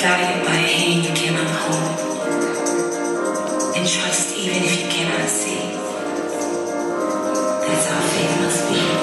guided by a hand you cannot hold, and trust even if you cannot see. That's how faith must be.